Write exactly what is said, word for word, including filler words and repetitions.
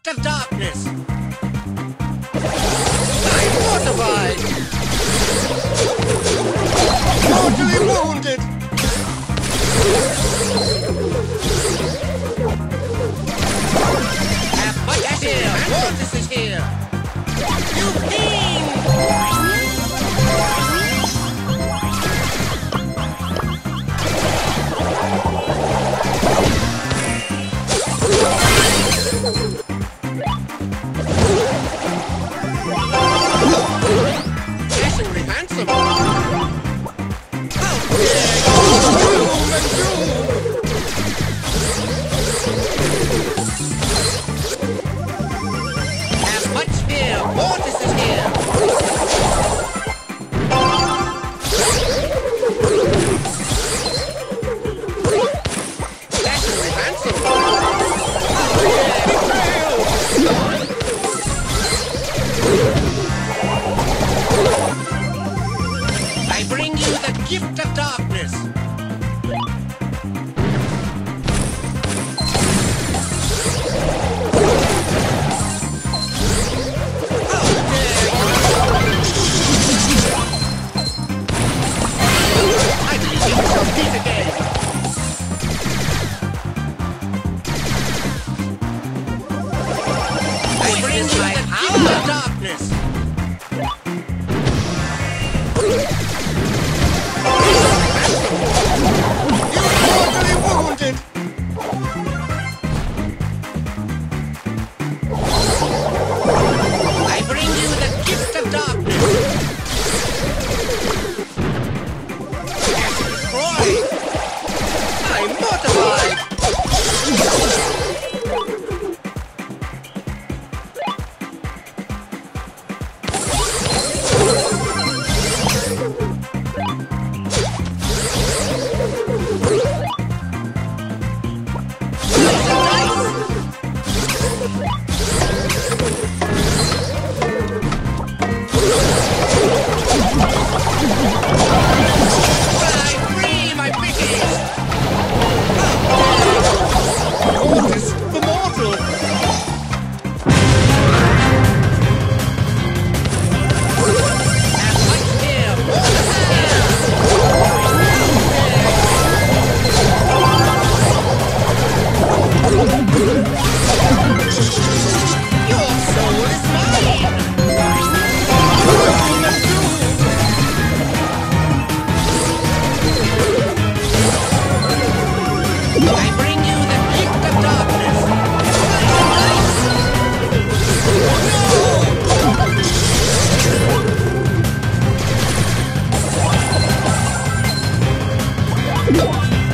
gift of darkness. I'm mortified. Mortally wounded. Have much here. Mortis is here. You fiend! Dashingly handsome. How dare you doom and doom! Have much here. Mortis is here. Dashingly handsome. How dare betrayal! I bring you the gift of darkness. How dare you! I believe you shall meet again. I bring you the gift of darkness. Mortally wounded! I bring you the gift of darkness! Destroyed! I'm mortified! No!